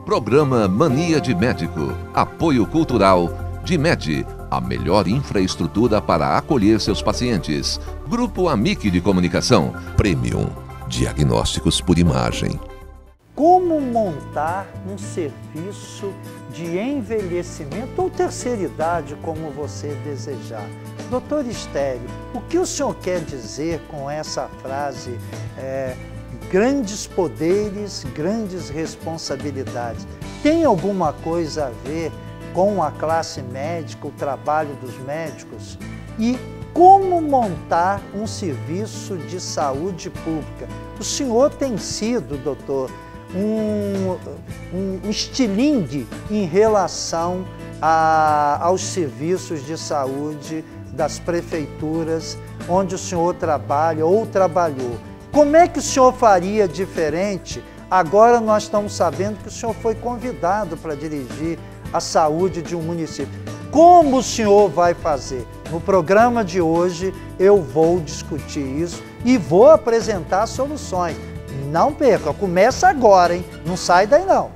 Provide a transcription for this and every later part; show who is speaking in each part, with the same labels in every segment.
Speaker 1: Programa Mania de Médico. Apoio cultural Dimed, a melhor infraestrutura para acolher seus pacientes. Grupo Amic de Comunicação. Premium. Diagnósticos por imagem.
Speaker 2: Como montar um serviço de envelhecimento ou terceira idade, como você desejar? Doutor Estélio, o que o senhor quer dizer com essa frase, grandes poderes, grandes responsabilidades? Tem alguma coisa a ver com a classe médica, o trabalho dos médicos? E como montar um serviço de saúde pública? O senhor tem sido, doutor, um estilingue em relação aos serviços de saúde das prefeituras onde o senhor trabalha ou trabalhou. Como é que o senhor faria diferente? Agora nós estamos sabendo que o senhor foi convidado para dirigir a saúde de um município. Como o senhor vai fazer? No programa de hoje eu vou discutir isso e vou apresentar soluções. Não perca, começa agora, hein? Não sai daí não.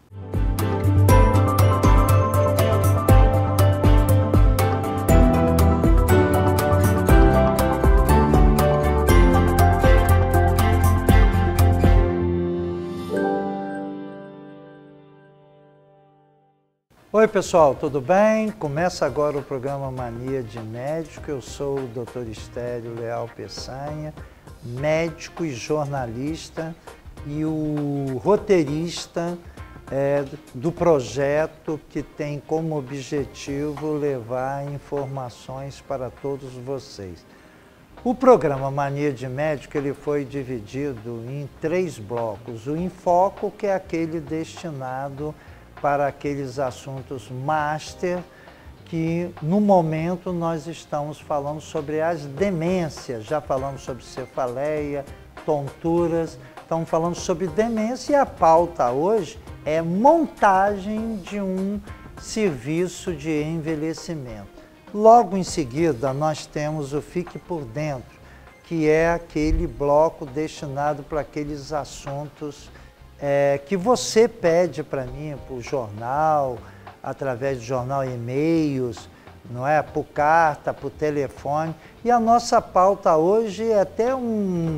Speaker 2: Oi pessoal, tudo bem? Começa agora o programa Mania de Médico. Eu sou o Dr. Estélio Leal Peçanha, médico e jornalista e o roteirista do projeto que tem como objetivo levar informações para todos vocês. O programa Mania de Médico ele foi dividido em 3 blocos. O Enfoco, que é aquele destinado para aqueles assuntos master, que no momento nós estamos falando sobre as demências, já falamos sobre cefaleia, tonturas, estamos falando sobre demência e a pauta hoje é montagem de um serviço de envelhecimento. Logo em seguida nós temos o Fique por Dentro, que é aquele bloco destinado para aqueles assuntos que você pede para mim, por jornal, através do jornal, e-mails, não é? Por carta, por telefone. E a nossa pauta hoje é até um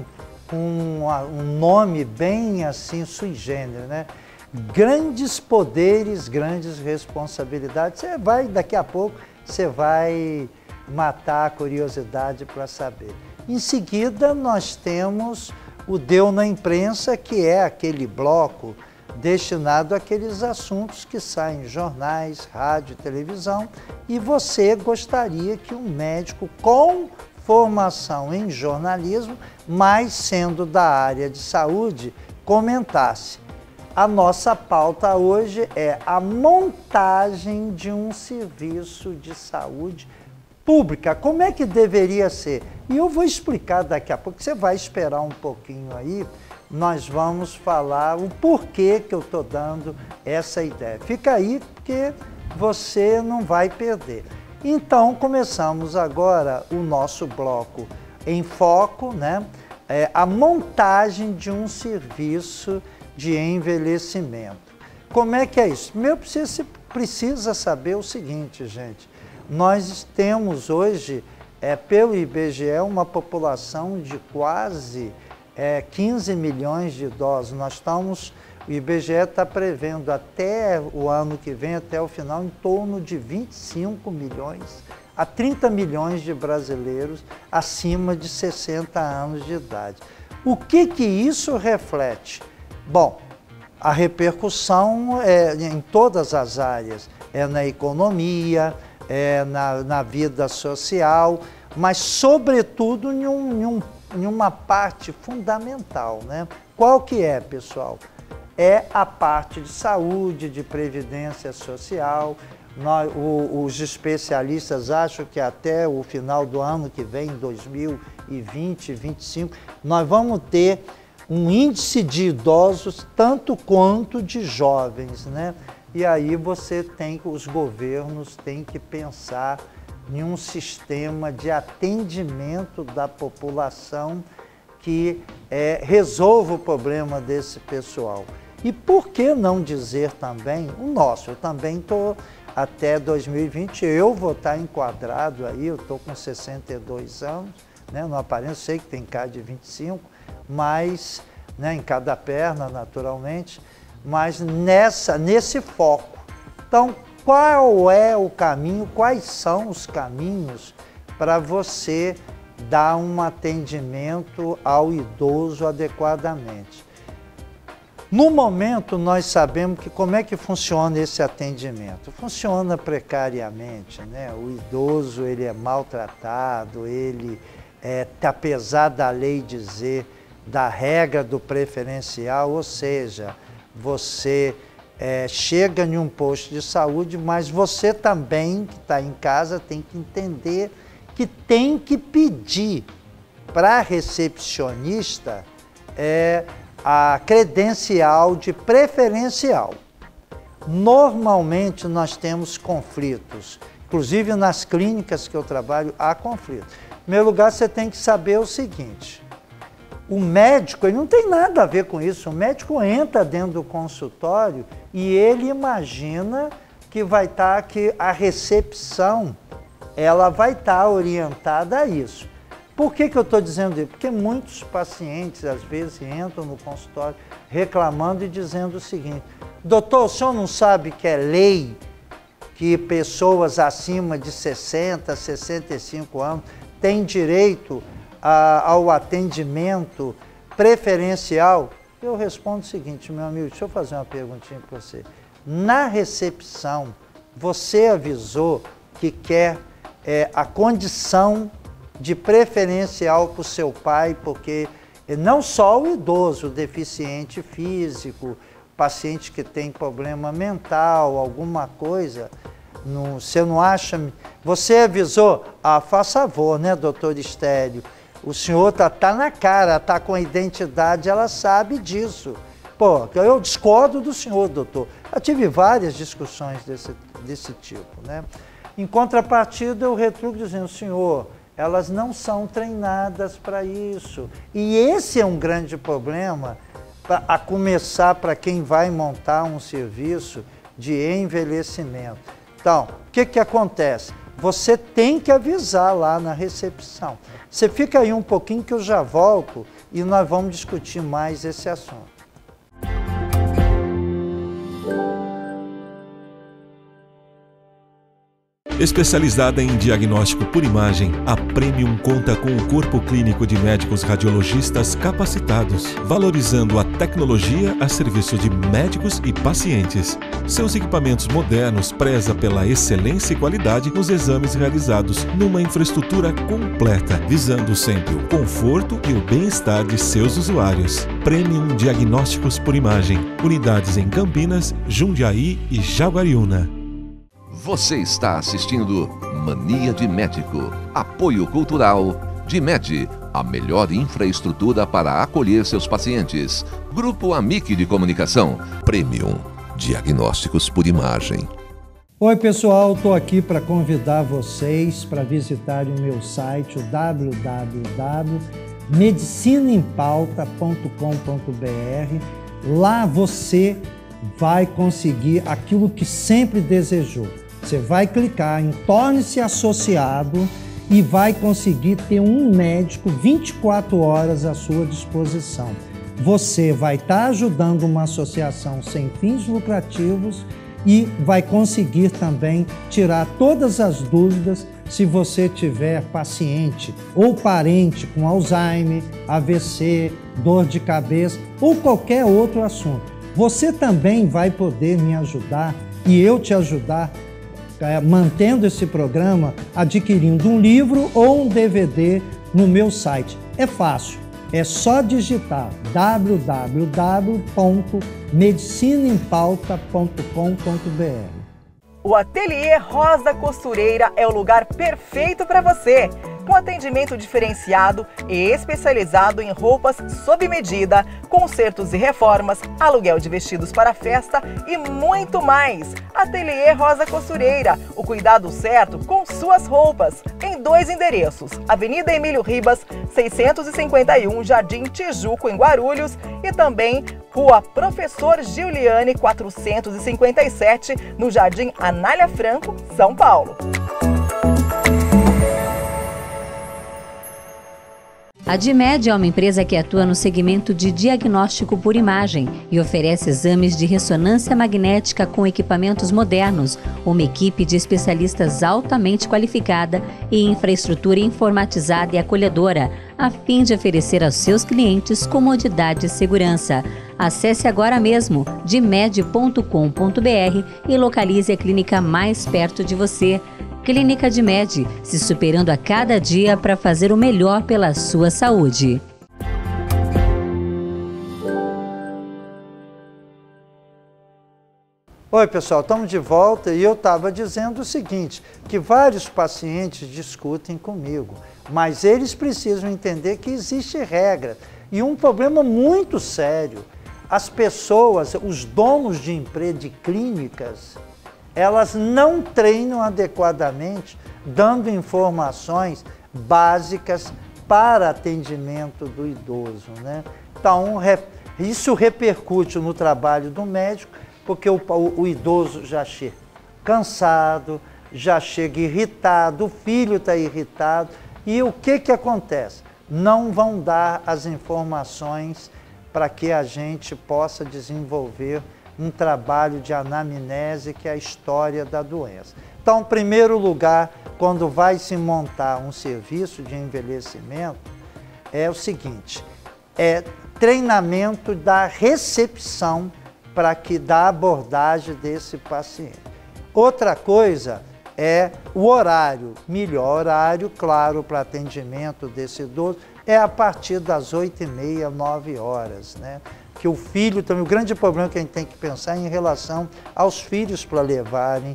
Speaker 2: nome bem assim sui generis, né? Grandes poderes, grandes responsabilidades. Você vai, daqui a pouco, você vai matar a curiosidade para saber. Em seguida, nós temos o Deu na Imprensa, que é aquele bloco destinado àqueles assuntos que saem em jornais, rádio e televisão, e você gostaria que um médico com formação em jornalismo, mas sendo da área de saúde, comentasse. A nossa pauta hoje é a montagem de um serviço de saúde pública. Como é que deveria ser? E eu vou explicar daqui a pouco, você vai esperar um pouquinho aí, nós vamos falar o porquê que eu estou dando essa ideia. Fica aí porque você não vai perder. Então, começamos agora o nosso bloco em foco, né? A montagem de um serviço de envelhecimento. Como é que é isso? Primeiro, precisa saber o seguinte, gente. Nós temos hoje, pelo IBGE, uma população de quase 15 milhões de idosos. O IBGE está prevendo até o ano que vem, até o final, em torno de 25 milhões a 30 milhões de brasileiros acima de 60 anos de idade. O que isso reflete? Bom, a repercussão é em todas as áreas, na economia, na vida social, mas sobretudo em uma parte fundamental, né? Qual que é, pessoal? É a parte de saúde, de previdência social. Os especialistas acham que até o final do ano que vem, 2020, 2025, nós vamos ter um índice de idosos tanto quanto de jovens, né? E aí os governos têm que pensar em um sistema de atendimento da população que resolva o problema desse pessoal. E por que não dizer também o nosso? Eu também estou até 2020, eu vou estar enquadrado aí, eu estou com 62 anos, né? Não aparento, sei que tem cara de 25, mas, né, em cada perna, naturalmente, mas nesse foco. Então, qual é o caminho, quais são os caminhos para você dar um atendimento ao idoso adequadamente? No momento, nós sabemos que como é que funciona esse atendimento. Funciona precariamente, né? O idoso, ele é maltratado, ele, apesar da lei dizer da regra do preferencial, ou seja, você chega em um posto de saúde, mas você também, que está em casa, tem que entender que tem que pedir para a recepcionista a credencial de preferencial. Normalmente nós temos conflitos, inclusive nas clínicas que eu trabalho há conflitos. Em primeiro lugar, você tem que saber o seguinte: o médico, ele não tem nada a ver com isso. O médico entra dentro do consultório e ele imagina que vai estar, que a recepção, ela vai estar orientada a isso. Por que eu estou dizendo isso? Porque muitos pacientes, às vezes, entram no consultório reclamando e dizendo o seguinte: doutor, o senhor não sabe que é lei que pessoas acima de 60, 65 anos têm direito ao atendimento preferencial? Eu respondo o seguinte, meu amigo, deixa eu fazer uma perguntinha para você. Na recepção, você avisou que quer a condição de preferencial para o seu pai, porque não só o idoso, o deficiente físico, paciente que tem problema mental, alguma coisa, você não acha... Você avisou? Faz favor, né, doutor Estélio? O senhor tá na cara, tá com a identidade, ela sabe disso. Pô, eu discordo do senhor, doutor. Eu tive várias discussões desse tipo, né? Em contrapartida, eu retruco dizendo, senhor, elas não são treinadas para isso. E esse é um grande problema, a começar para quem vai montar um serviço de envelhecimento. Então, o que acontece? Você tem que avisar lá na recepção. Você fica aí um pouquinho que eu já volto e nós vamos discutir mais esse assunto.
Speaker 3: Especializada em diagnóstico por imagem, a Premium conta com um corpo clínico de médicos radiologistas capacitados, valorizando a tecnologia a serviço de médicos e pacientes. Seus equipamentos modernos prezam pela excelência e qualidade nos exames realizados numa infraestrutura completa, visando sempre o conforto e o bem-estar de seus usuários. Premium Diagnósticos por Imagem. Unidades em Campinas, Jundiaí e Jaguariúna.
Speaker 1: Você está assistindo Mania de Médico. Apoio Cultural DIMED, a melhor infraestrutura para acolher seus pacientes. Grupo Amic de Comunicação. Premium Diagnósticos por Imagem.
Speaker 2: Oi pessoal, estou aqui para convidar vocês para visitarem o meu site, o www.medicinaempauta.com.br. Lá você vai conseguir aquilo que sempre desejou. Você vai clicar em Torne-se Associado e vai conseguir ter um médico 24 horas à sua disposição. Você vai estar ajudando uma associação sem fins lucrativos e vai conseguir também tirar todas as dúvidas se você tiver paciente ou parente com Alzheimer, AVC, dor de cabeça ou qualquer outro assunto. Você também vai poder me ajudar e eu te ajudar mantendo esse programa, adquirindo um livro ou um DVD no meu site. É fácil, é só digitar www.medicinaempauta.com.br.
Speaker 4: O Ateliê Rosa Costureira é o lugar perfeito para você. com atendimento diferenciado e especializado em roupas sob medida, consertos e reformas, aluguel de vestidos para festa e muito mais. Ateliê Rosa Costureira, o cuidado certo com suas roupas, em 2 endereços, Avenida Emílio Ribas, 651, Jardim Tijuco, em Guarulhos, e também Rua Professor Giuliani, 457, no Jardim Anália Franco, São Paulo.
Speaker 5: A DIMED é uma empresa que atua no segmento de diagnóstico por imagem e oferece exames de ressonância magnética com equipamentos modernos, uma equipe de especialistas altamente qualificada e infraestrutura informatizada e acolhedora, a fim de oferecer aos seus clientes comodidade e segurança. Acesse agora mesmo dimed.com.br e localize a clínica mais perto de você. Clínica DIMED, se superando a cada dia para fazer o melhor pela sua saúde.
Speaker 2: Oi pessoal, estamos de volta e eu estava dizendo o seguinte, que vários pacientes discutem comigo, mas eles precisam entender que existe regra e um problema muito sério. As pessoas, os donos de empresa, de clínicas, elas não treinam adequadamente, dando informações básicas para atendimento do idoso, né? Então, isso repercute no trabalho do médico, porque o idoso já chega cansado, já chega irritado, o filho está irritado, e o que acontece? Não vão dar as informações para que a gente possa desenvolver um trabalho de anamnese, que é a história da doença. Então, em primeiro lugar, quando vai se montar um serviço de envelhecimento, é o seguinte, é treinamento da recepção para que da abordagem desse paciente. Outra coisa é o horário, melhor horário, claro, para atendimento desse idoso, é a partir das 8h30, 9 horas, né? Que o filho também, o grande problema que a gente tem que pensar é em relação aos filhos para levarem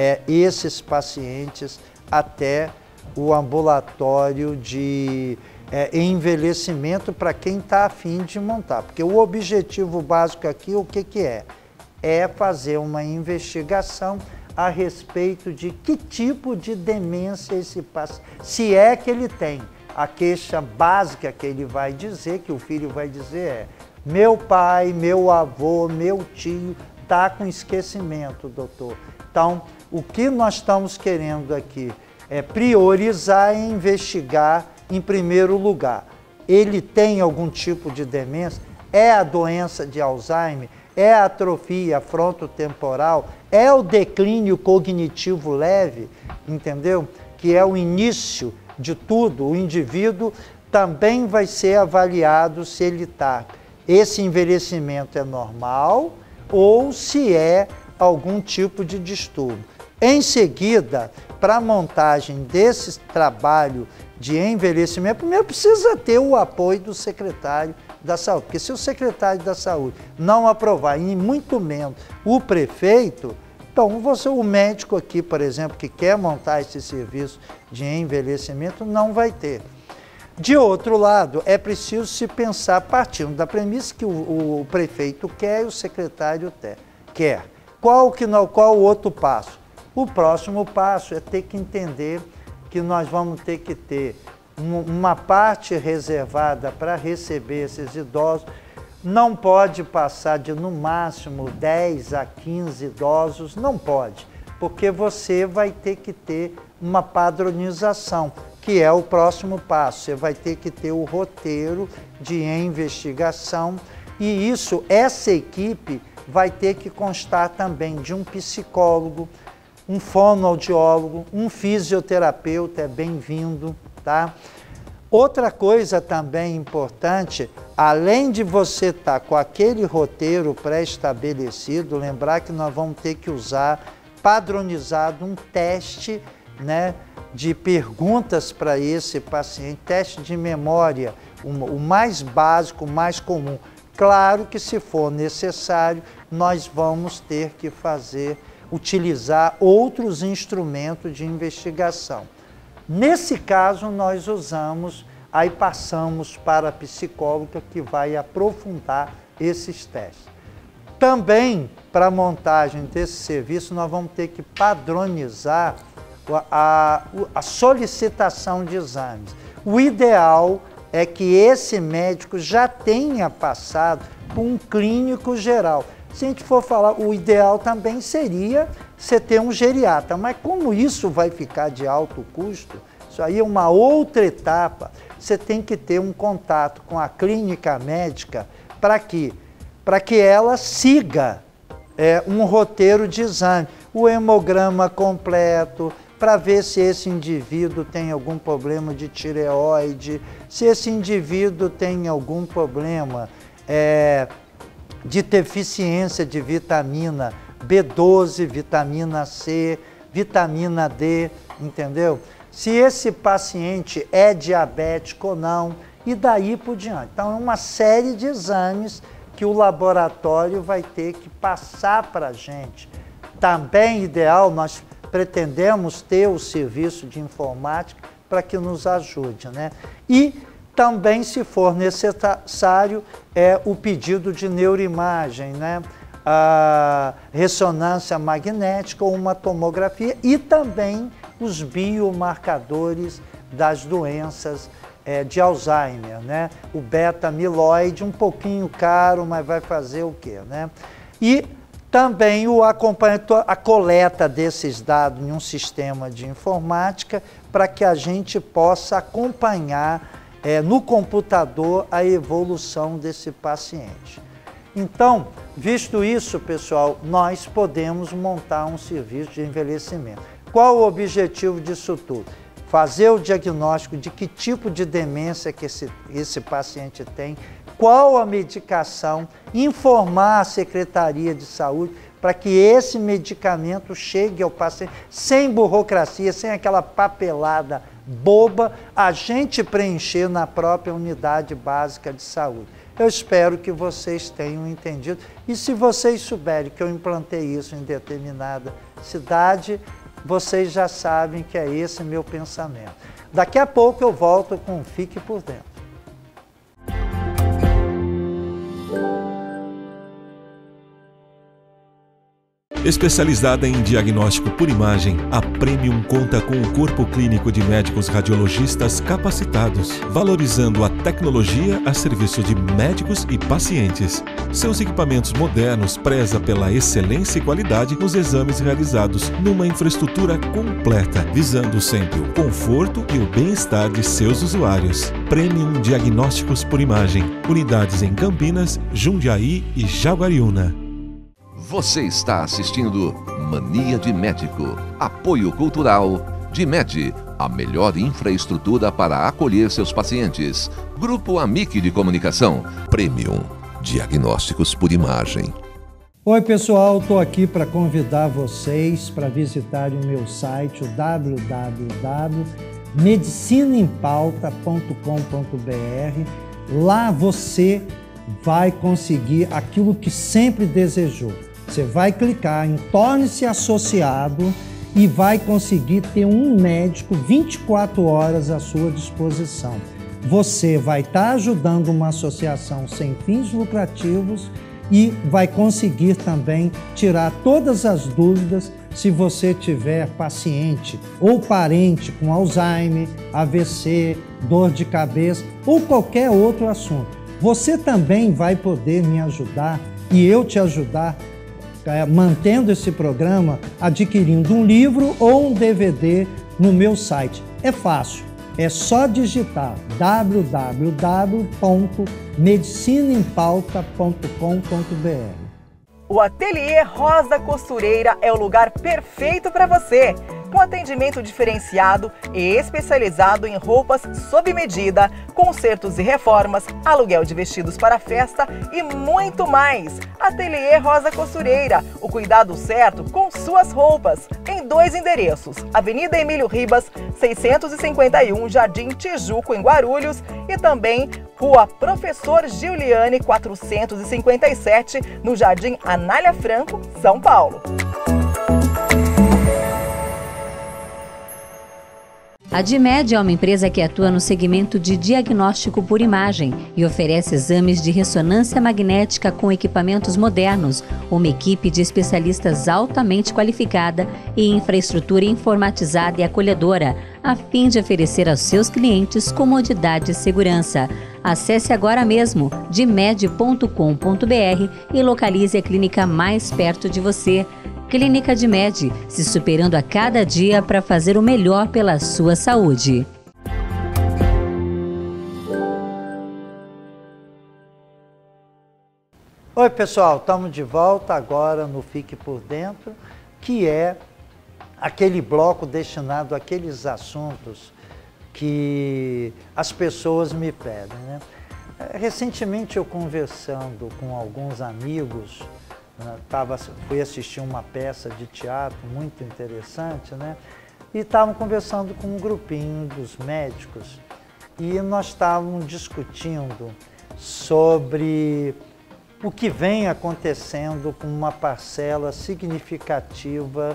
Speaker 2: esses pacientes até o ambulatório de envelhecimento para quem está a fim de montar. Porque o objetivo básico aqui, o que é? É fazer uma investigação a respeito de que tipo de demência esse paciente, se é que ele tem. A queixa básica que ele vai dizer, que o filho vai dizer é: meu pai, meu avô, meu tio está com esquecimento, doutor. Então, o que nós estamos querendo aqui é priorizar e investigar em primeiro lugar. Ele tem algum tipo de demência? É a doença de Alzheimer? É a atrofia frontotemporal? É o declínio cognitivo leve? Entendeu? Que é o início de tudo. O indivíduo também vai ser avaliado se ele está... Esse envelhecimento é normal ou se é algum tipo de distúrbio. Em seguida, para a montagem desse trabalho de envelhecimento, primeiro precisa ter o apoio do secretário da saúde, porque se o secretário da saúde não aprovar, e muito menos o prefeito, então o médico aqui, por exemplo, que quer montar esse serviço de envelhecimento, não vai ter. De outro lado, é preciso se pensar, partindo da premissa que o prefeito quer e o secretário quer. Qual o outro passo? O próximo passo é ter que entender que nós vamos ter que ter uma parte reservada para receber esses idosos. Não pode passar de, no máximo, 10 a 15 idosos, não pode, porque você vai ter que ter uma padronização, que é o próximo passo. Você vai ter que ter o roteiro de investigação e essa equipe vai ter que constar também de um psicólogo, um fonoaudiólogo, um fisioterapeuta, é bem-vindo, tá? Outra coisa também importante, além de você estar com aquele roteiro pré-estabelecido, lembrar que nós vamos ter que usar padronizado um teste, né, de perguntas para esse paciente, teste de memória, o mais básico, o mais comum. Claro que se for necessário, nós vamos ter que utilizar outros instrumentos de investigação. Nesse caso, nós usamos, aí passamos para a psicóloga que vai aprofundar esses testes. Também, para a montagem desse serviço, nós vamos ter que padronizar a solicitação de exames. O ideal é que esse médico já tenha passado por um clínico geral. Se a gente for falar, o ideal também seria você ter um geriatra, mas como isso vai ficar de alto custo, isso aí é uma outra etapa, você tem que ter um contato com a clínica médica para que ela siga um roteiro de exame, o hemograma completo, para ver se esse indivíduo tem algum problema de tireoide, se esse indivíduo tem algum problema de deficiência de vitamina B12, vitamina C, vitamina D, entendeu? Se esse paciente é diabético ou não, e daí por diante. Então, é uma série de exames que o laboratório vai ter que passar para a gente. Também ideal, nós pretendemos ter o serviço de informática para que nos ajude, né? E também, se for necessário, o pedido de neuroimagem, né? A ressonância magnética ou uma tomografia e também os biomarcadores das doenças de Alzheimer, né? O beta-amiloide, um pouquinho caro, mas vai fazer o quê, né? E também o acompanhamento, a coleta desses dados em um sistema de informática para que a gente possa acompanhar no computador a evolução desse paciente. Então, visto isso, pessoal, nós podemos montar um serviço de envelhecimento. Qual o objetivo disso tudo? Fazer o diagnóstico de que tipo de demência que esse paciente tem, qual a medicação, informar a Secretaria de Saúde para que esse medicamento chegue ao paciente sem burocracia, sem aquela papelada boba, a gente preencher na própria unidade básica de saúde. Eu espero que vocês tenham entendido. E se vocês souberem que eu implantei isso em determinada cidade, vocês já sabem que é esse meu pensamento. Daqui a pouco eu volto com Fique por Dentro.
Speaker 3: Especializada em diagnóstico por imagem, a Premium conta com o corpo clínico de médicos radiologistas capacitados, valorizando a tecnologia a serviço de médicos e pacientes. Seus equipamentos modernos prezam pela excelência e qualidade nos exames realizados numa infraestrutura completa, visando sempre o conforto e o bem-estar de seus usuários. Premium Diagnósticos por Imagem, unidades em Campinas, Jundiaí e Jaguariúna.
Speaker 1: Você está assistindo Mania de Médico. Apoio cultural DIMED, a melhor infraestrutura para acolher seus pacientes. Grupo Amic de Comunicação. Premium Diagnósticos por Imagem.
Speaker 2: Oi pessoal, estou aqui para convidar vocês para visitarem o meu site, o www.medicinaempauta.com.br. Lá você vai conseguir aquilo que sempre desejou. Você vai clicar em Torne-se Associado e vai conseguir ter um médico 24 horas à sua disposição. Você vai estar ajudando uma associação sem fins lucrativos e vai conseguir também tirar todas as dúvidas se você tiver paciente ou parente com Alzheimer, AVC, dor de cabeça ou qualquer outro assunto. Você também vai poder me ajudar e eu te ajudar mantendo esse programa, adquirindo um livro ou um DVD no meu site. É fácil, é só digitar www.medicinaempauta.com.br.
Speaker 4: O Ateliê Rosa Costureira é o lugar perfeito para você. Com atendimento diferenciado e especializado em roupas sob medida, consertos e reformas, aluguel de vestidos para festa e muito mais. Ateliê Rosa Costureira, o cuidado certo com suas roupas. Em 2 endereços, Avenida Emílio Ribas, 651, Jardim Tijuco, em Guarulhos, e também Rua Professor Giuliani, 457, no Jardim Anália Franco, São Paulo.
Speaker 5: A DIMED é uma empresa que atua no segmento de diagnóstico por imagem e oferece exames de ressonância magnética com equipamentos modernos, uma equipe de especialistas altamente qualificada e infraestrutura informatizada e acolhedora, a fim de oferecer aos seus clientes comodidade e segurança. Acesse agora mesmo dimed.com.br e localize a clínica mais perto de você. Clínica DIMED, se superando a cada dia para fazer o melhor pela sua saúde.
Speaker 2: Oi pessoal, estamos de volta agora no Fique por Dentro, que é aquele bloco destinado àqueles assuntos que as pessoas me pedem, né? Recentemente eu conversando com alguns amigos, fui assistir uma peça de teatro muito interessante, né? E estavam conversando com um grupinho dos médicos e nós estávamos discutindo sobre o que vem acontecendo com uma parcela significativa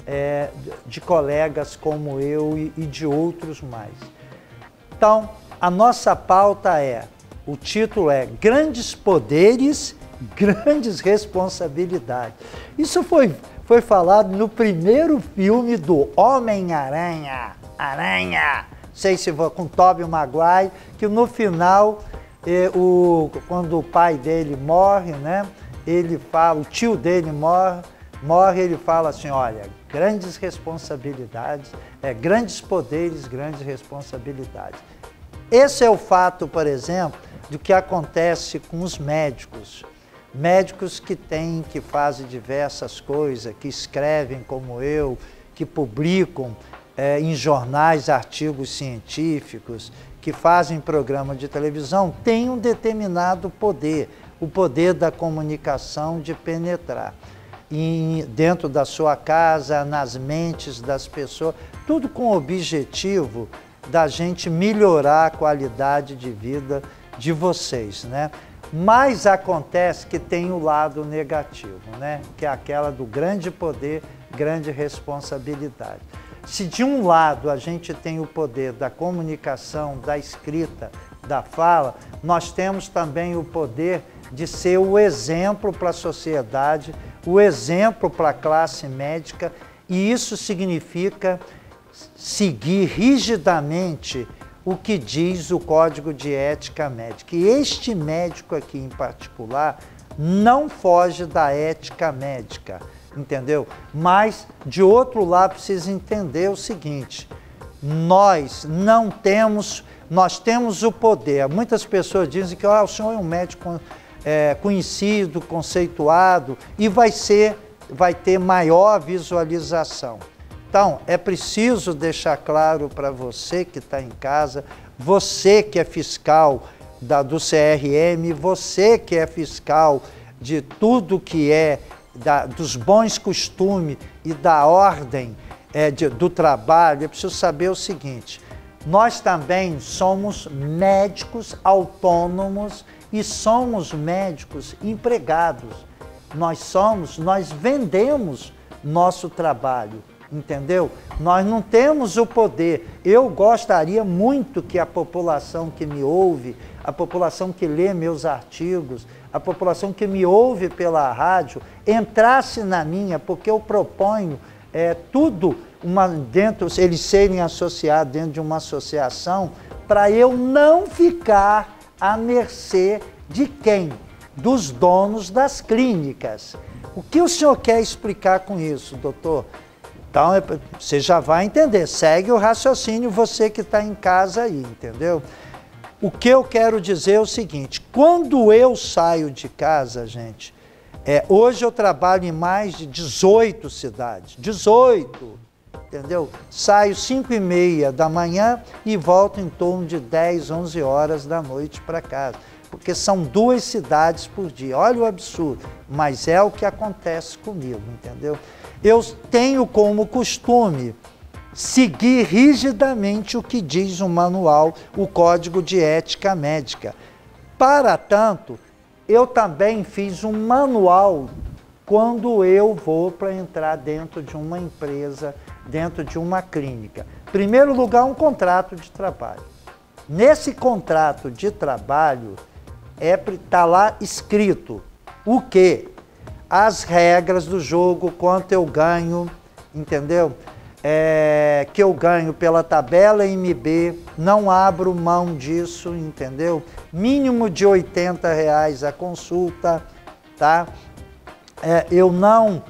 Speaker 2: de colegas como eu e de outros mais. Então, a nossa pauta o título é Grandes Poderes, Grandes Responsabilidades. Isso foi falado no primeiro filme do Homem-Aranha, não sei se foi com Tobey Maguire, que no final, quando o pai dele morre, né, o tio dele morre, ele fala assim, olha, grandes responsabilidades, grandes poderes, grandes responsabilidades. Esse é o fato, por exemplo, do que acontece com os médicos. Médicos que fazem diversas coisas, que escrevem como eu, que publicam em jornais artigos científicos, que fazem programa de televisão, têm um determinado poder, o poder da comunicação de penetrar dentro da sua casa, nas mentes das pessoas, tudo com o objetivo da gente melhorar a qualidade de vida de vocês, né? Mas acontece que tem o lado negativo, né? Que é aquela do grande poder, grande responsabilidade. Se de um lado a gente tem o poder da comunicação, da escrita, da fala, nós temos também o poder de ser o exemplo para a sociedade, o exemplo para a classe médica, e isso significa seguir rigidamente o que diz o Código de Ética Médica. E este médico aqui em particular não foge da ética médica, entendeu? Mas, de outro lado, precisa entender o seguinte, nós temos o poder. Muitas pessoas dizem que o senhor é um médico conhecido, conceituado e vai ter maior visualização. Então, é preciso deixar claro para você que está em casa, você que é fiscal do CRM, você que é fiscal de tudo que dos bons costumes e da ordem do trabalho, é preciso saber o seguinte, nós também somos médicos autônomos e somos médicos empregados. Nós vendemos nosso trabalho. Entendeu? Nós não temos o poder. Eu gostaria muito que a população que me ouve, a população que lê meus artigos, a população que me ouve pela rádio, entrasse na minha, porque eu proponho eles serem associados dentro de uma associação, para eu não ficar à mercê de quem? Dos donos das clínicas. O que o senhor quer explicar com isso, doutor? Então, você já vai entender, segue o raciocínio, você que está em casa aí, entendeu? O que eu quero dizer é o seguinte, quando eu saio de casa, gente, hoje eu trabalho em mais de 18 cidades, 18, entendeu? Saio 5h30 da manhã e volto em torno de 10, 11 horas da noite para casa, porque são 2 cidades por dia, olha o absurdo, mas é o que acontece comigo, entendeu? Eu tenho como costume seguir rigidamente o que diz o manual, o Código de Ética Médica. Para tanto, eu também fiz um manual quando eu vou para entrar dentro de uma empresa, dentro de uma clínica. Em primeiro lugar, um contrato de trabalho. Nesse contrato de trabalho, está lá escrito o quê? As regras do jogo, quanto eu ganho, entendeu? Que eu ganho pela tabela MB, não abro mão disso, entendeu? Mínimo de R$80 a consulta, tá? Eu não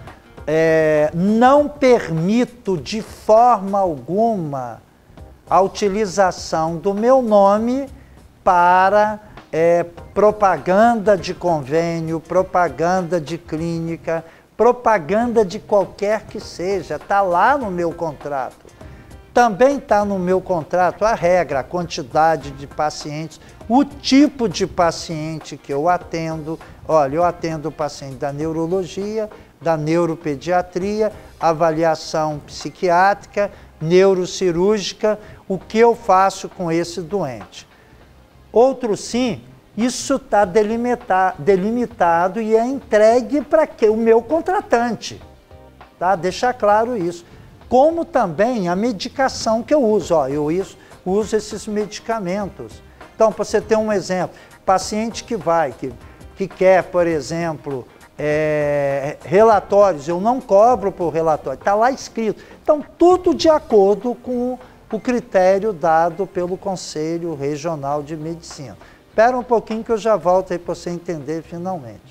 Speaker 2: permito de forma alguma a utilização do meu nome para propaganda de convênio, propaganda de clínica, propaganda de qualquer que seja, está lá no meu contrato. Também está no meu contrato a regra, a quantidade de pacientes, o tipo de paciente que eu atendo. Olha, eu atendo o paciente da neurologia, da neuropediatria, avaliação psiquiátrica, neurocirúrgica, o que eu faço com esse doente. Outro sim, isso está delimitado e é entregue para o meu contratante, tá? Deixar claro isso. Como também a medicação que eu uso, eu uso esses medicamentos. Então, para você ter um exemplo, paciente que quer, por exemplo, relatórios, eu não cobro por relatório, está lá escrito. Então, tudo de acordo com o critério dado pelo Conselho Regional de Medicina. Espera um pouquinho que eu já volto aí para você entender finalmente.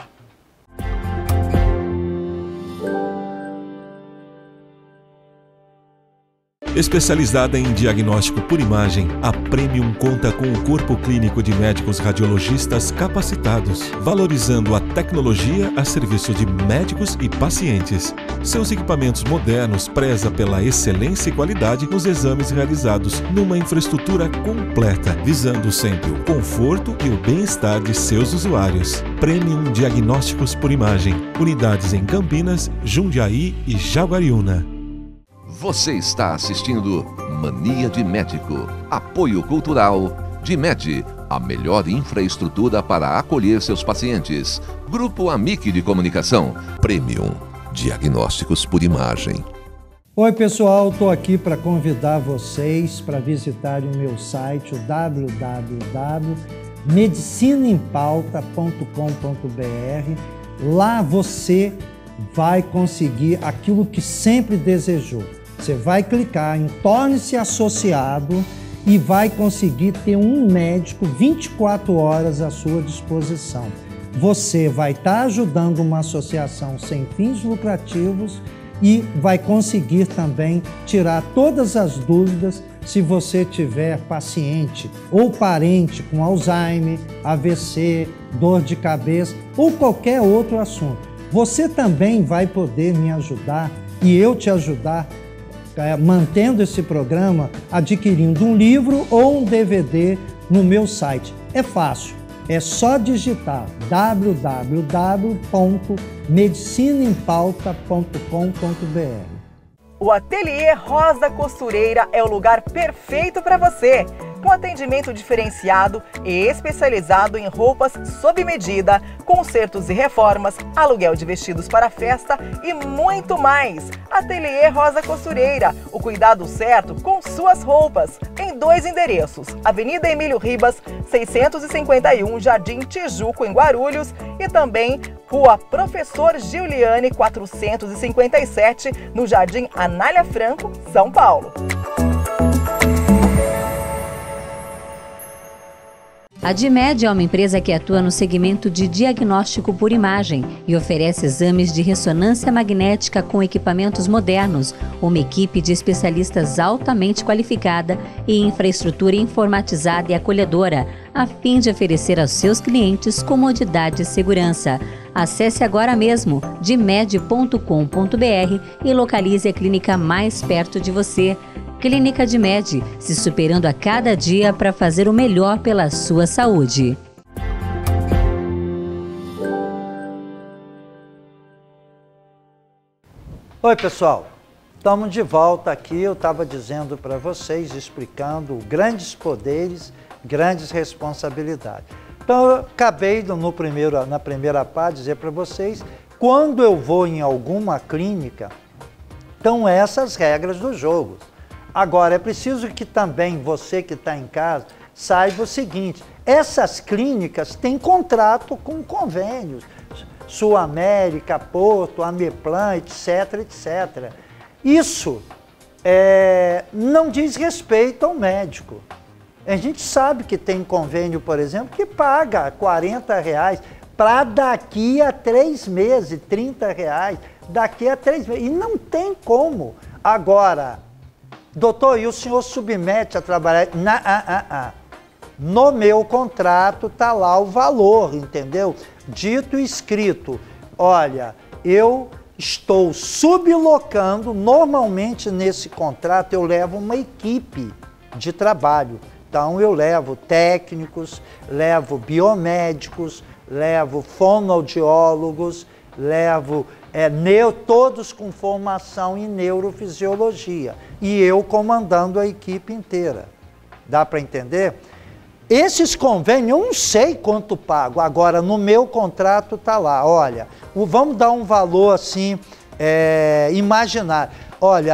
Speaker 3: Especializada em diagnóstico por imagem, a Premium conta com um corpo clínico de médicos radiologistas capacitados, valorizando a tecnologia a serviço de médicos e pacientes. Seus equipamentos modernos prezam pela excelência e qualidade nos exames realizados numa infraestrutura completa, visando sempre o conforto e o bem-estar de seus usuários. Premium Diagnósticos por Imagem, unidades em Campinas, Jundiaí e Jaguariúna.
Speaker 1: Você está assistindo Mania de Médico. Apoio Cultural DIMED, a melhor infraestrutura para acolher seus pacientes. Grupo Amic de Comunicação. Premium Diagnósticos por Imagem.
Speaker 2: Oi pessoal, estou aqui para convidar vocês para visitarem o meu site, o www.medicinaempauta.com.br. Lá você vai conseguir aquilo que sempre desejou. Você vai clicar em Torne-se Associado e vai conseguir ter um médico 24 horas à sua disposição. Você vai estar ajudando uma associação sem fins lucrativos e vai conseguir também tirar todas as dúvidas se você tiver paciente ou parente com Alzheimer, AVC, dor de cabeça ou qualquer outro assunto. Você também vai poder me ajudar e eu te ajudar mantendo esse programa, adquirindo um livro ou um DVD no meu site. É fácil, é só digitar www.medicinaempauta.com.br.
Speaker 4: O Ateliê Rosa Costureira é o lugar perfeito para você. Com atendimento diferenciado e especializado em roupas sob medida, consertos e reformas, aluguel de vestidos para festa e muito mais. Ateliê Rosa Costureira, o cuidado certo com suas roupas, em 2 endereços: Avenida Emílio Ribas, 651, Jardim Tijuco, em Guarulhos, e também Rua Professor Giuliani, 457, no Jardim Anália Franco, São Paulo.
Speaker 5: A DIMED é uma empresa que atua no segmento de diagnóstico por imagem e oferece exames de ressonância magnética com equipamentos modernos, uma equipe de especialistas altamente qualificada e infraestrutura informatizada e acolhedora, a fim de oferecer aos seus clientes comodidade e segurança. Acesse agora mesmo dimed.com.br e localize a clínica mais perto de você. Clínica DIMED, se superando a cada dia para fazer o melhor pela sua saúde.
Speaker 2: Oi pessoal, estamos de volta aqui. Eu estava dizendo para vocês, explicando grandes poderes, grandes responsabilidades. Então eu acabei na primeira parte dizer para vocês, quando eu vou em alguma clínica, estão essas regras do jogo. Agora, é preciso que também você que está em casa saiba o seguinte, essas clínicas têm contrato com convênios, Sul América, Porto, Ameplan, etc, etc. Isso não diz respeito ao médico. A gente sabe que tem convênio, por exemplo, que paga R$40 para daqui a 3 meses, R$30 daqui a 3 meses. E não tem como. Agora, doutor, e o senhor submete a trabalhar? No meu contrato está lá o valor, entendeu? Dito e escrito. Olha, eu estou sublocando, normalmente nesse contrato eu levo uma equipe de trabalho. Então eu levo técnicos, levo biomédicos, levo fonoaudiólogos, levo todos com formação em neurofisiologia. E eu comandando a equipe inteira. Dá para entender? Esses convênios, eu não sei quanto pago. Agora, no meu contrato está lá, olha, vamos dar um valor assim, imaginário. Olha,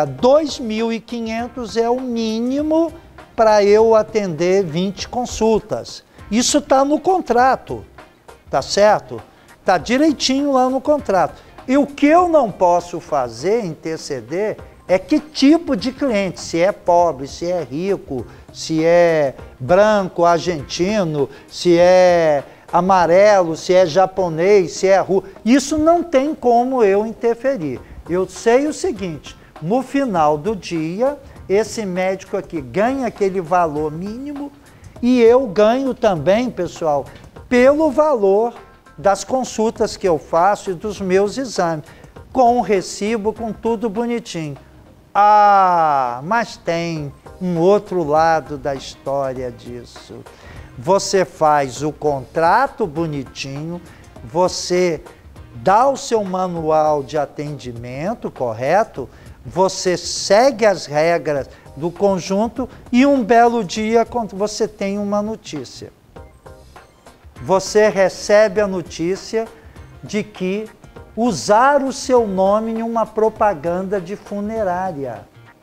Speaker 2: 2.500 é o mínimo para eu atender 20 consultas. Isso está no contrato, tá certo? Está direitinho lá no contrato. E o que eu não posso fazer, interceder, é que tipo de cliente, se é pobre, se é rico, se é branco, argentino, se é amarelo, se é japonês, se é russo. Isso não tem como eu interferir. Eu sei o seguinte, no final do dia, esse médico aqui ganha aquele valor mínimo e eu ganho também, pessoal, pelo valor das consultas que eu faço e dos meus exames, com o recibo, com tudo bonitinho. Ah, mas tem um outro lado da história disso. Você faz o contrato bonitinho, você dá o seu manual de atendimento, correto? Você segue as regras do conjunto e um belo dia você tem uma notícia. Você recebe a notícia de que usaram o seu nome em uma propaganda de funerária.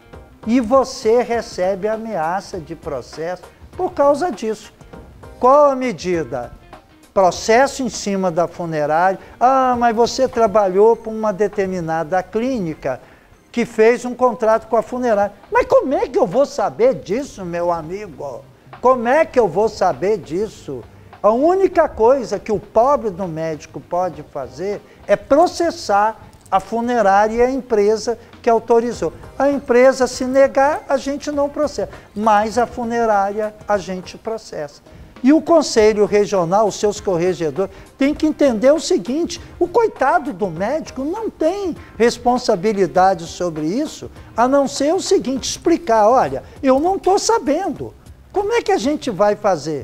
Speaker 2: E você recebe ameaça de processo por causa disso. Qual a medida? Processo em cima da funerária. Ah, mas você trabalhou para uma determinada clínica que fez um contrato com a funerária. Mas como é que eu vou saber disso, meu amigo? Como é que eu vou saber disso? A única coisa que o pobre do médico pode fazer é processar a funerária e a empresa que autorizou. A empresa, se negar, a gente não processa, mas a funerária a gente processa. E o Conselho Regional, os seus corregedores, tem que entender o seguinte, o coitado do médico não tem responsabilidade sobre isso, a não ser o seguinte, explicar, olha, eu não estou sabendo, como é que a gente vai fazer?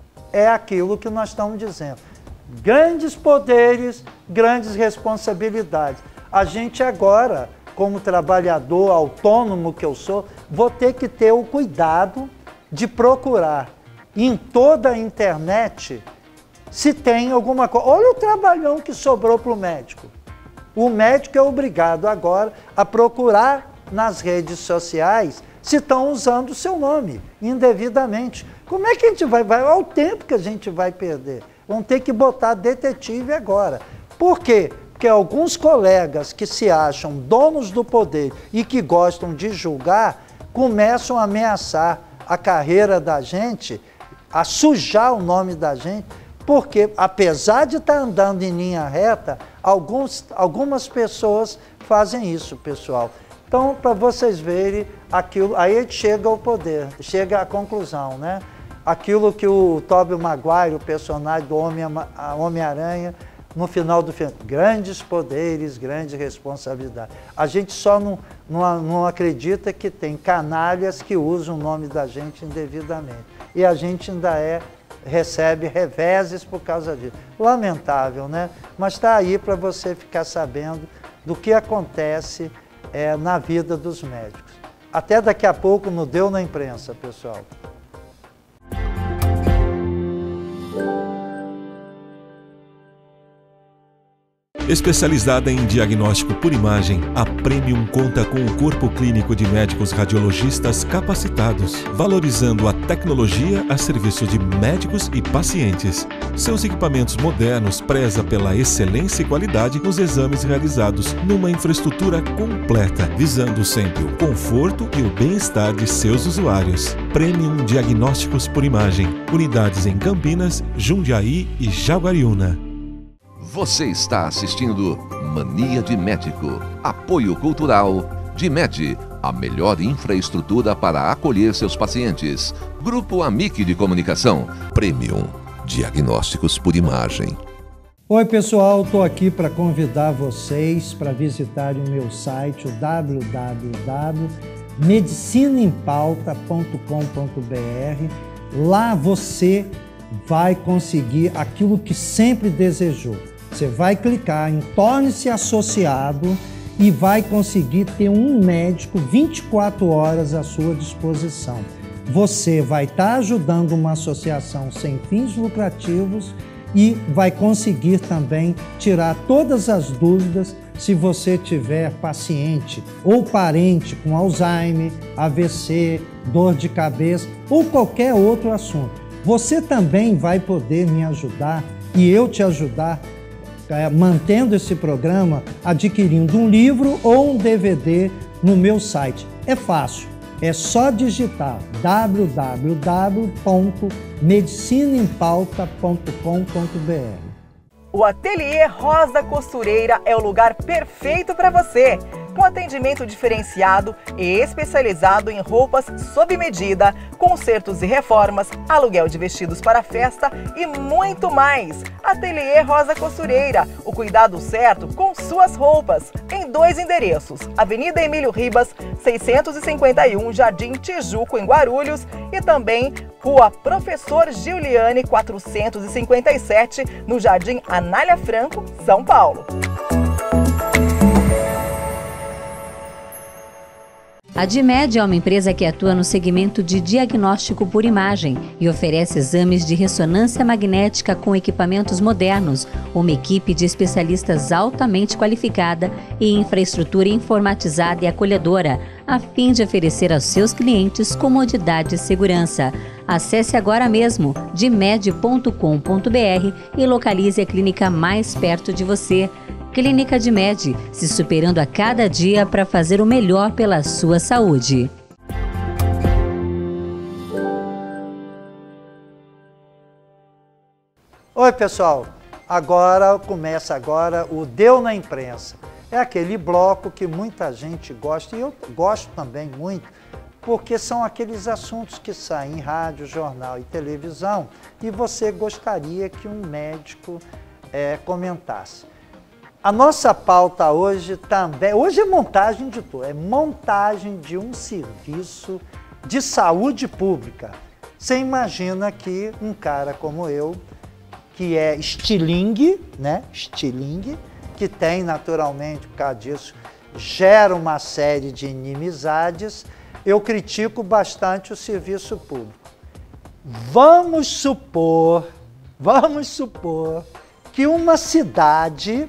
Speaker 2: É aquilo que nós estamos dizendo. Grandes poderes, grandes responsabilidades. A gente agora, como trabalhador autônomo que eu sou, vou ter que ter o cuidado de procurar em toda a internet se tem alguma coisa. Olha o trabalhão que sobrou para o médico. O médico é obrigado agora a procurar nas redes sociais se estão usando o seu nome indevidamente. Como é que a gente vai? Olha o tempo que a gente vai perder. Vão ter que botar detetive agora. Por quê? Porque alguns colegas que se acham donos do poder e que gostam de julgar, começam a ameaçar a carreira da gente, a sujar o nome da gente, porque apesar de estar andando em linha reta, algumas pessoas fazem isso, pessoal. Então, para vocês verem, aquilo, aí chega ao poder, chega à conclusão, né? Aquilo que o Tobey Maguire, o personagem do Homem-Aranha, no final do filme, grandes poderes, grandes responsabilidades. A gente só não acredita que tem canalhas que usam o nome da gente indevidamente. E a gente ainda recebe reveses por causa disso. Lamentável, né? Mas está aí para você ficar sabendo do que acontece na vida dos médicos. Até daqui a pouco no Deu na Imprensa, pessoal.
Speaker 3: Especializada em diagnóstico por imagem, a Premium conta com o corpo clínico de médicos radiologistas capacitados, valorizando a tecnologia a serviço de médicos e pacientes. Seus equipamentos modernos prezam pela excelência e qualidade nos exames realizados numa infraestrutura completa, visando sempre o conforto e o bem-estar de seus usuários. Premium Diagnósticos por Imagem. Unidades em Campinas, Jundiaí e Jaguariúna.
Speaker 1: Você está assistindo Mania de Médico. Apoio Cultural DIMED, a melhor infraestrutura para acolher seus pacientes. Grupo Amic de Comunicação. Premium Diagnósticos por Imagem.
Speaker 2: Oi pessoal, estou aqui para convidar vocês para visitarem o meu site, o www.medicinaempauta.com.br. Lá você vai conseguir aquilo que sempre desejou. Você vai clicar em Torne-se Associado e vai conseguir ter um médico 24 horas à sua disposição. Você vai estar ajudando uma associação sem fins lucrativos e vai conseguir também tirar todas as dúvidas se você tiver paciente ou parente com Alzheimer, AVC, dor de cabeça ou qualquer outro assunto. Você também vai poder me ajudar e eu te ajudar mantendo esse programa, adquirindo um livro ou um DVD no meu site. É fácil, é só digitar www.medicinaempauta.com.br.
Speaker 4: O Ateliê Rosa Costureira é o lugar perfeito para você, com atendimento diferenciado e especializado em roupas sob medida, consertos e reformas, aluguel de vestidos para festa e muito mais. Ateliê Rosa Costureira, o cuidado certo com suas roupas, em 2 endereços: Avenida Emílio Ribas, 651, Jardim Tijuco, em Guarulhos, e também Rua Professor Giuliani, 457, no Jardim Anália Franco, São Paulo.
Speaker 5: A DIMED é uma empresa que atua no segmento de diagnóstico por imagem e oferece exames de ressonância magnética com equipamentos modernos, uma equipe de especialistas altamente qualificada e infraestrutura informatizada e acolhedora, a fim de oferecer aos seus clientes comodidade e segurança. Acesse agora mesmo dimed.com.br e localize a clínica mais perto de você. Clínica DIMED, se superando a cada dia para fazer o melhor pela sua saúde.
Speaker 2: Oi pessoal, começa o Deu na Imprensa. É aquele bloco que muita gente gosta e eu gosto também muito, porque são aqueles assuntos que saem em rádio, jornal e televisão e você gostaria que um médico comentasse. A nossa pauta hoje também, hoje é montagem de tudo, é montagem de um serviço de saúde pública. Você imagina que um cara como eu, que é estilingue, né? Estilingue, que tem naturalmente, por causa disso, gera uma série de inimizades, eu critico bastante o serviço público. Vamos supor que uma cidade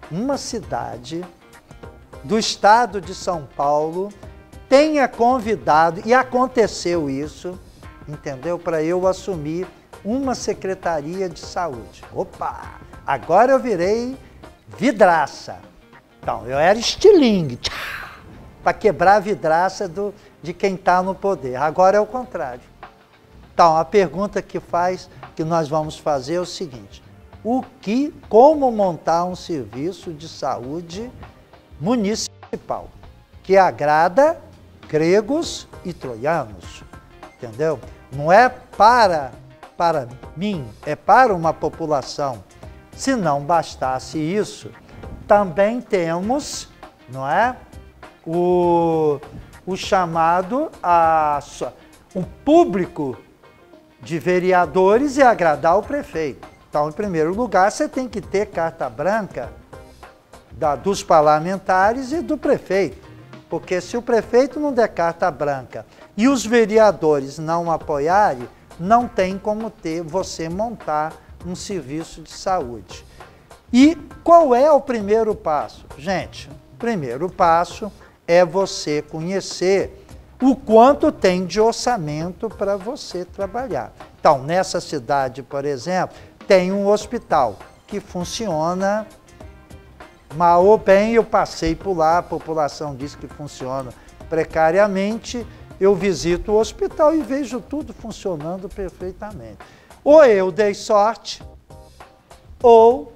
Speaker 2: do estado de São Paulo tenha convidado, e aconteceu isso, entendeu? Para eu assumir uma secretaria de saúde. Opa! Agora eu virei vidraça. Então, eu era estilingue, para quebrar a vidraça de quem está no poder. Agora é o contrário. Então, a pergunta que nós vamos fazer é o seguinte: como montar um serviço de saúde municipal que agrada gregos e troianos, entendeu? Não é para mim, é para uma população. Se não bastasse isso, também temos, não é, o chamado, o público de vereadores e agradar o prefeito. Então, em primeiro lugar, você tem que ter carta branca dos parlamentares e do prefeito. Porque se o prefeito não der carta branca e os vereadores não apoiarem, não tem como você montar um serviço de saúde. E qual é o primeiro passo? Gente, o primeiro passo é você conhecer o quanto tem de orçamento para você trabalhar. Então, nessa cidade, por exemplo, tem um hospital que funciona mal ou bem. Eu passei por lá, a população diz que funciona precariamente. Eu visito o hospital e vejo tudo funcionando perfeitamente. Ou eu dei sorte, ou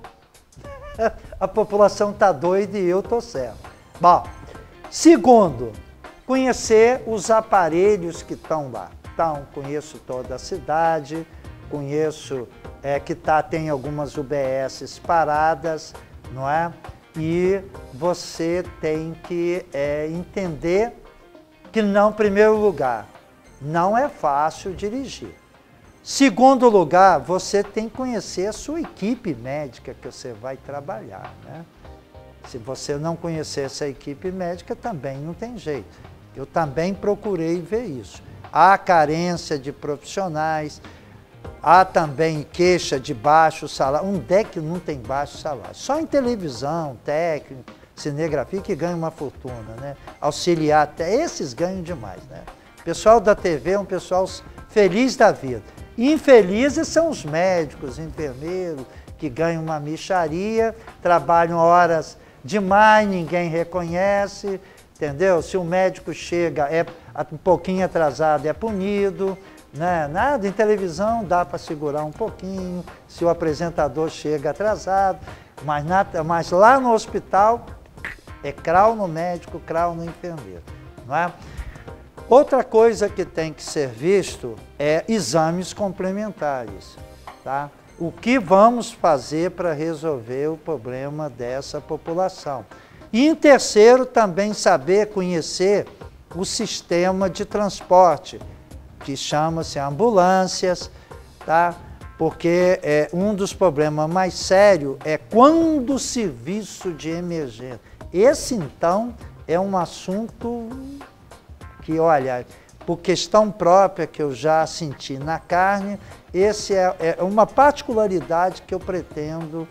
Speaker 2: a população está doida e eu estou certo. Bom, segundo, conhecer os aparelhos que estão lá. Então, conheço toda a cidade, conheço que tem algumas UBSs paradas, não é? E você tem que entender que não, em primeiro lugar, não é fácil dirigir. Segundo lugar, você tem que conhecer a sua equipe médica que você vai trabalhar, né? Se você não conhecer essa equipe médica, também não tem jeito. Eu também procurei ver isso. Há carência de profissionais, há também queixa de baixo salário. Onde é que não tem baixo salário? Só em televisão, técnico, cinegrafia que ganha uma fortuna, né? Auxiliar, até esses ganham demais, né? O pessoal da TV é um pessoal feliz da vida. Infelizes são os médicos, enfermeiros, que ganham uma mixaria, trabalham horas demais, ninguém reconhece, entendeu? Se o médico chega um pouquinho atrasado, é punido, né? Nada, em televisão dá para segurar um pouquinho, se o apresentador chega atrasado, mas lá no hospital é crau no médico, crau no enfermeiro, não é? Outra coisa que tem que ser visto é exames complementares, tá? O que vamos fazer para resolver o problema dessa população? E em terceiro, também saber conhecer o sistema de transporte, que chama-se ambulâncias, tá? Porque um dos problemas mais sérios é quando o serviço de emergência. Esse, então, é um assunto que, olha, por questão própria que eu já senti na carne, esse é uma particularidade que eu pretendo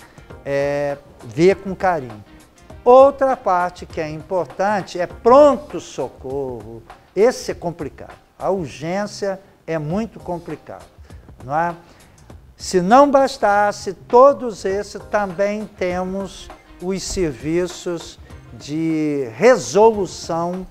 Speaker 2: ver com carinho. Outra parte que é importante é pronto-socorro. Esse é complicado. A urgência é muito complicado, não é? Se não bastasse todos esses, também temos os serviços de resolução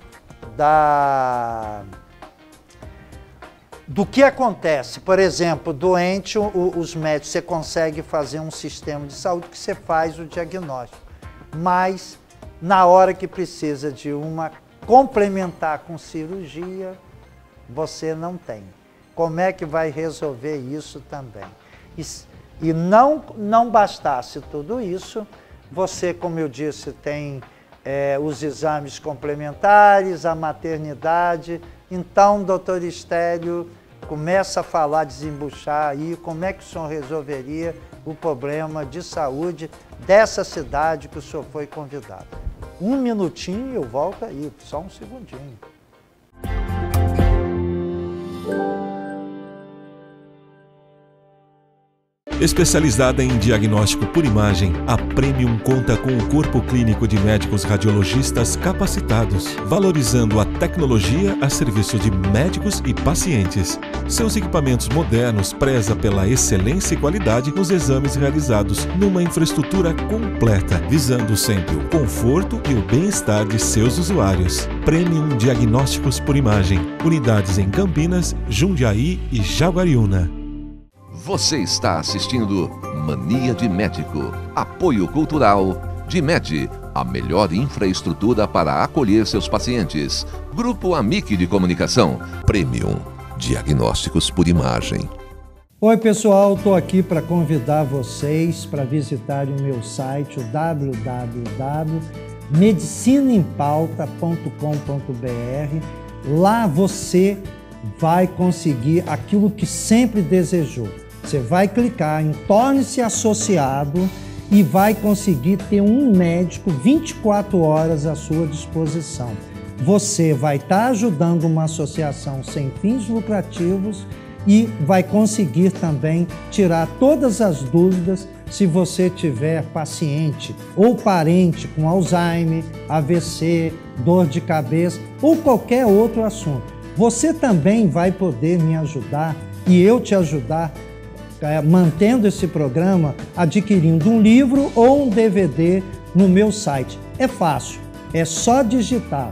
Speaker 2: do que acontece. Por exemplo, doente, os médicos, você consegue fazer um sistema de saúde que você faz o diagnóstico, mas na hora que precisa de uma complementar com cirurgia, você não tem. Como é que vai resolver isso também? E não bastasse tudo isso, você, como eu disse, tem os exames complementares, a maternidade. Então, doutor Estélio, começa a falar, desembuchar aí, como é que o senhor resolveria o problema de saúde dessa cidade que o senhor foi convidado. Um minutinho e eu volto aí, só um segundinho.
Speaker 3: Especializada em diagnóstico por imagem, a Premium conta com um corpo clínico de médicos radiologistas capacitados, valorizando a tecnologia a serviço de médicos e pacientes. Seus equipamentos modernos prezam pela excelência e qualidade nos exames realizados numa infraestrutura completa, visando sempre o conforto e o bem-estar de seus usuários. Premium Diagnósticos por Imagem, unidades em Campinas, Jundiaí e Jaguariúna.
Speaker 1: Você está assistindo Mania de Médico. Apoio cultural DIMED, a melhor infraestrutura para acolher seus pacientes. Grupo Amic de Comunicação. Premium Diagnósticos por Imagem.
Speaker 2: Oi pessoal, estou aqui para convidar vocês para visitarem o meu site, o www.medicinaempauta.com.br. Lá você vai conseguir aquilo que sempre desejou. Você vai clicar em Torne-se Associado e vai conseguir ter um médico 24 horas à sua disposição. Você vai estar ajudando uma associação sem fins lucrativos e vai conseguir também tirar todas as dúvidas se você tiver paciente ou parente com Alzheimer, AVC, dor de cabeça ou qualquer outro assunto. Você também vai poder me ajudar e eu te ajudar mantendo esse programa, adquirindo um livro ou um DVD no meu site. É fácil, é só digitar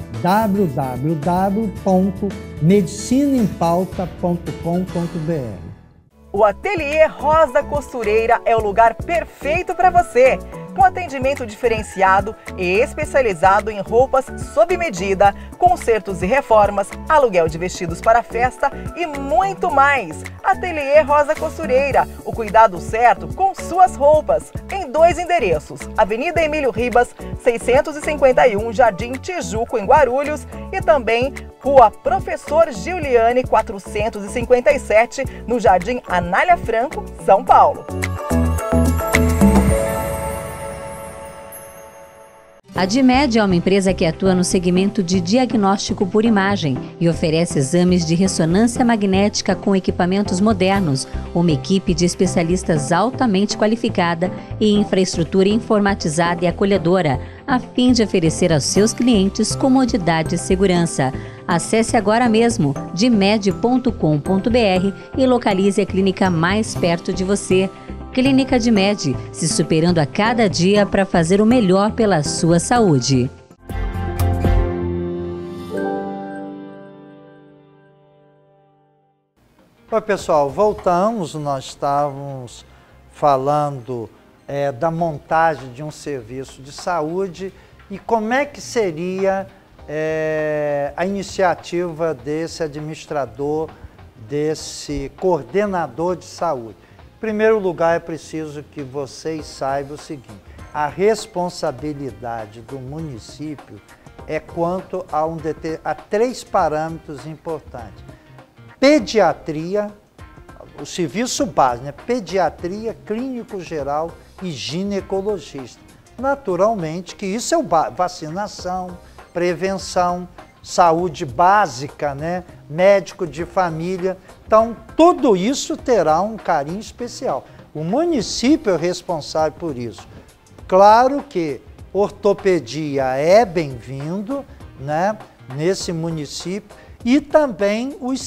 Speaker 2: www.medicinaempauta.com.br.
Speaker 4: O Ateliê Rosa Costureira é o lugar perfeito para você, com atendimento diferenciado e especializado em roupas sob medida, consertos e reformas, aluguel de vestidos para festa e muito mais. Ateliê Rosa Costureira, o cuidado certo com suas roupas, em 2 endereços: Avenida Emílio Ribas, 651, Jardim Tijuco, em Guarulhos, e também Rua Professor Giuliani, 457, no Jardim Anália Franco, São Paulo.
Speaker 5: A DIMED é uma empresa que atua no segmento de diagnóstico por imagem e oferece exames de ressonância magnética com equipamentos modernos, uma equipe de especialistas altamente qualificada e infraestrutura informatizada e acolhedora, a fim de oferecer aos seus clientes comodidade e segurança. Acesse agora mesmo dimed.com.br e localize a clínica mais perto de você. Clínica DIMED, se superando a cada dia para fazer o melhor pela sua saúde.
Speaker 2: Oi pessoal, voltamos, nós estávamos falando da montagem de um serviço de saúde e como é que seria a iniciativa desse administrador, desse coordenador de saúde. Em primeiro lugar, é preciso que vocês saibam o seguinte: a responsabilidade do município é quanto a 3 parâmetros importantes. Pediatria, o serviço básico, né? Pediatria, clínico geral e ginecologista. Naturalmente que isso é vacinação, prevenção, saúde básica, né? Médico de família. Então, tudo isso terá um carinho especial. O município é responsável por isso. Claro que ortopedia é bem-vindo, né, nesse município, e também os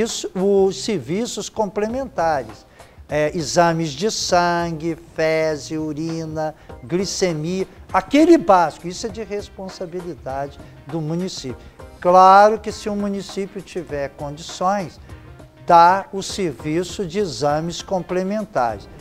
Speaker 2: serviços complementares. Exames de sangue, fezes, urina, glicemia, aquele básico, isso é de responsabilidade do município. Claro que se o município tiver condições, dá o serviço de exames complementares.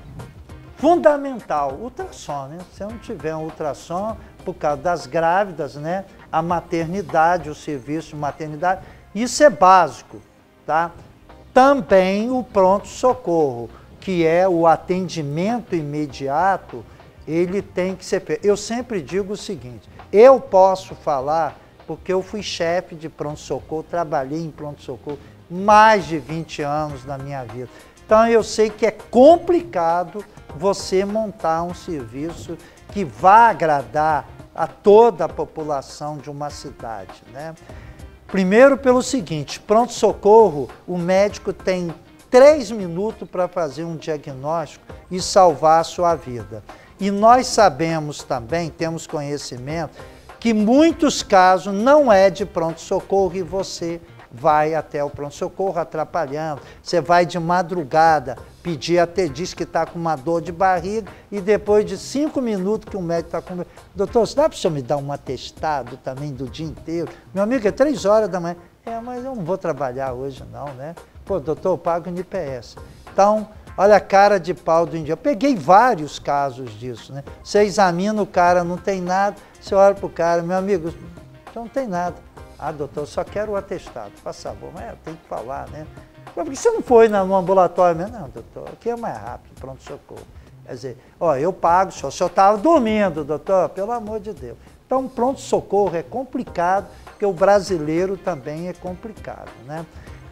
Speaker 2: Fundamental, ultrassom, né? Se não tiver um ultrassom, por causa das grávidas, né? A maternidade, o serviço de maternidade, isso é básico, tá? Também o pronto-socorro, que é o atendimento imediato, ele tem que ser feito. Eu sempre digo o seguinte: eu posso falar porque eu fui chefe de pronto-socorro, trabalhei em pronto-socorro mais de 20 anos na minha vida. Então eu sei que é complicado você montar um serviço que vá agradar a toda a população de uma cidade, né? Primeiro pelo seguinte: pronto-socorro, o médico tem 3 minutos para fazer um diagnóstico e salvar a sua vida. E nós sabemos também, temos conhecimento, que muitos casos não é de pronto-socorro e você vai até o pronto-socorro atrapalhando. Você vai de madrugada pedir diz que está com uma dor de barriga e depois de 5 minutos que o médico está com... Doutor, dá para o senhor me dar um atestado também do dia inteiro? Meu amigo, é 3 horas da manhã. Mas eu não vou trabalhar hoje não, né? Pô, doutor, eu pago no IPS. Então, olha a cara de pau do indiano. Eu peguei vários casos disso, né? Você examina o cara, não tem nada, você olha para o cara, meu amigo, não tem nada. Ah, doutor, eu só quero o atestado, faça favor. Mas tem que falar, né? Por que você não foi no ambulatório mesmo? Não, doutor, aqui é mais rápido, pronto-socorro. Quer dizer, ó, eu pago, o senhor estava dormindo, doutor, pelo amor de Deus. Então, pronto-socorro é complicado, porque o brasileiro também é complicado, né?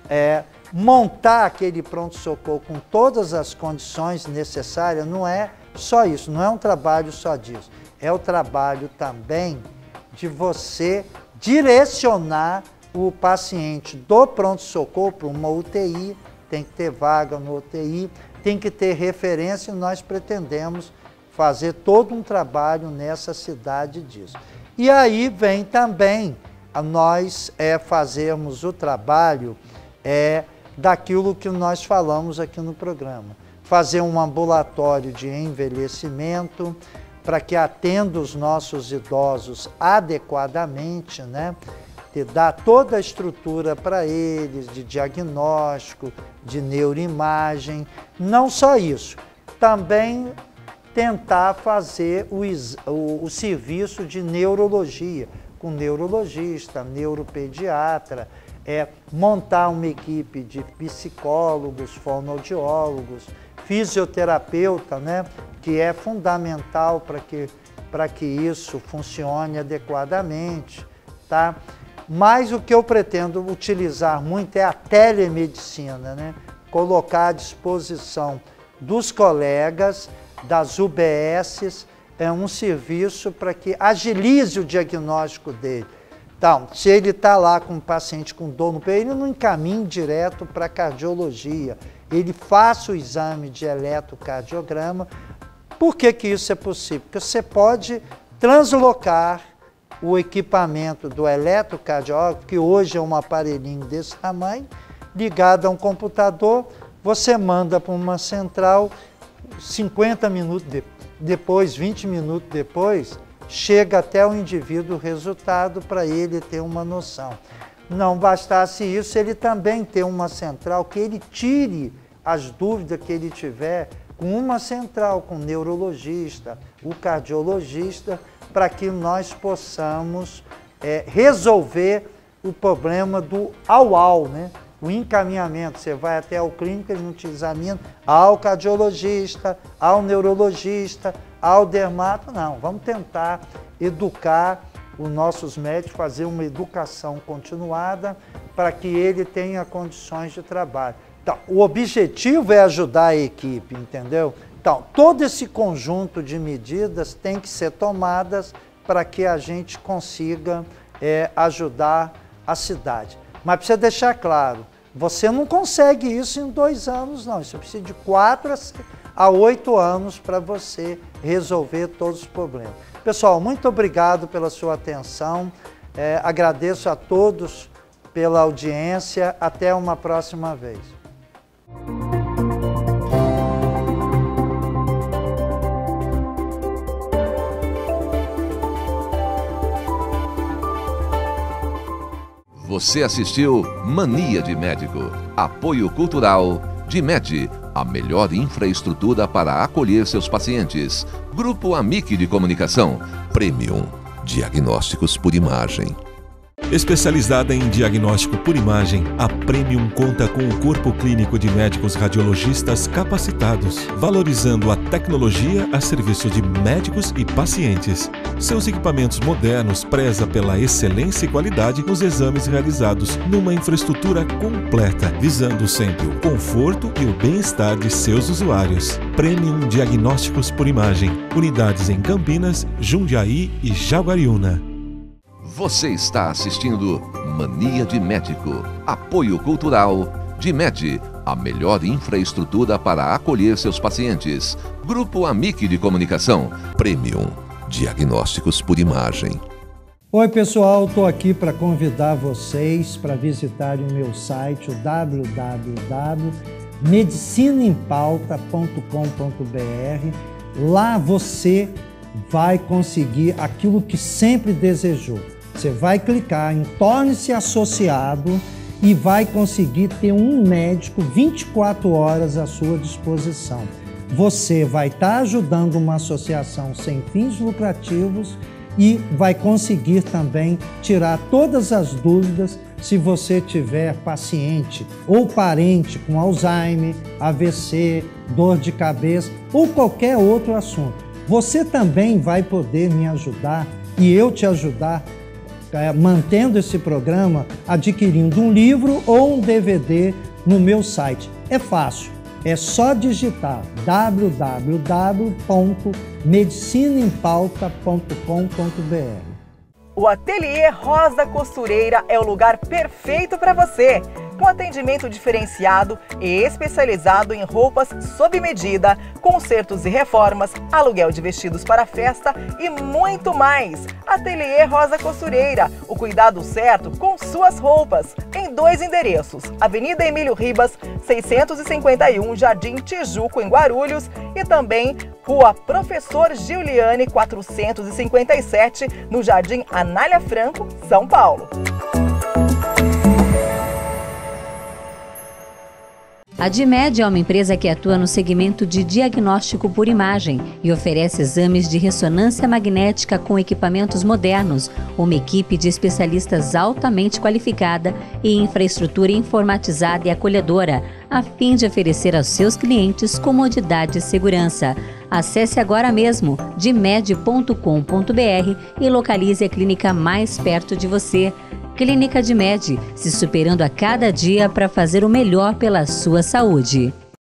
Speaker 2: Montar aquele pronto-socorro com todas as condições necessárias não é só isso, não é um trabalho só disso. É o trabalho também de você direcionar o paciente do pronto-socorro para uma UTI, tem que ter vaga no UTI, tem que ter referência e nós pretendemos fazer todo um trabalho nessa cidade disso. E aí vem também nós fazermos o trabalho daquilo que nós falamos aqui no programa. Fazer um ambulatório de envelhecimento para que atenda os nossos idosos adequadamente, né? De dar toda a estrutura para eles, de diagnóstico, de neuroimagem. Não só isso, também tentar fazer o serviço de neurologia, com neurologista, neuropediatra, montar uma equipe de psicólogos, fonoaudiólogos, fisioterapeuta, né, que é fundamental para que isso funcione adequadamente, tá? Mas o que eu pretendo utilizar muito é a telemedicina, né? Colocar à disposição dos colegas, das UBSs, um serviço para que agilize o diagnóstico dele. Então, se ele está lá com um paciente com dor no peito, ele não encaminhe direto para a cardiologia, ele faça o exame de eletrocardiograma. Por que isso é possível? Porque você pode translocar o equipamento do eletrocardiógrafo, que hoje é um aparelhinho desse tamanho, ligado a um computador, você manda para uma central, 50 minutos depois, 20 minutos depois, chega até o indivíduo o resultado para ele ter uma noção. Não bastasse isso, ele também tem uma central que ele tire as dúvidas que ele tiver com uma central, com o neurologista, o cardiologista, para que nós possamos resolver o problema do au-au, né? O encaminhamento, você vai até o clínico, ele não te examina, ao cardiologista, ao neurologista, ao dermato, não. Vamos tentar educar os nossos médicos, fazer uma educação continuada para que ele tenha condições de trabalho. Então, o objetivo é ajudar a equipe, entendeu? Então, todo esse conjunto de medidas tem que ser tomadas para que a gente consiga ajudar a cidade. Mas precisa deixar claro, você não consegue isso em 2 anos, não. Isso precisa de 4 a 8 anos para você resolver todos os problemas. Pessoal, muito obrigado pela sua atenção. Agradeço a todos pela audiência. Até uma próxima vez.
Speaker 1: Você assistiu Mania de Médico. Apoio cultural DIMED, a melhor infraestrutura para acolher seus pacientes. Grupo Amic de Comunicação. Premium. Diagnósticos por imagem.
Speaker 3: Especializada em diagnóstico por imagem, a Premium conta com um corpo clínico de médicos radiologistas capacitados, valorizando a tecnologia a serviço de médicos e pacientes. Seus equipamentos modernos prezam pela excelência e qualidade nos exames realizados numa infraestrutura completa, visando sempre o conforto e o bem-estar de seus usuários. Premium Diagnósticos por Imagem, unidades em Campinas, Jundiaí e Jaguariúna.
Speaker 1: Você está assistindo Mania de Médico. Apoio cultural DIMED, a melhor infraestrutura para acolher seus pacientes. Grupo Amic de Comunicação. Premium. Diagnósticos por imagem.
Speaker 2: Oi pessoal, estou aqui para convidar vocês para visitarem o meu site, o www.medicinaempauta.com.br. Lá você vai conseguir aquilo que sempre desejou. Você vai clicar em Torne-se Associado e vai conseguir ter um médico 24 horas à sua disposição. Você vai estar ajudando uma associação sem fins lucrativos e vai conseguir também tirar todas as dúvidas se você tiver paciente ou parente com Alzheimer, AVC, dor de cabeça ou qualquer outro assunto. Você também vai poder me ajudar e eu te ajudar mantendo esse programa, adquirindo um livro ou um DVD no meu site. É fácil, é só digitar www.medicinaempauta.com.br.
Speaker 4: O Ateliê Rosa Costureira é o lugar perfeito para você. com atendimento diferenciado e especializado em roupas sob medida, consertos e reformas, aluguel de vestidos para festa e muito mais. Ateliê Rosa Costureira, o cuidado certo com suas roupas, em 2 endereços: Avenida Emílio Ribas, 651, Jardim Tijuco, em Guarulhos, e também Rua Professor Giuliani, 457, no Jardim Anália Franco, São Paulo.
Speaker 5: A DIMED é uma empresa que atua no segmento de diagnóstico por imagem e oferece exames de ressonância magnética com equipamentos modernos, uma equipe de especialistas altamente qualificada e infraestrutura informatizada e acolhedora, a fim de oferecer aos seus clientes comodidade e segurança. Acesse agora mesmo dimed.com.br e localize a clínica mais perto de você. Clínica DIMED, se superando a cada dia para fazer o melhor pela sua saúde.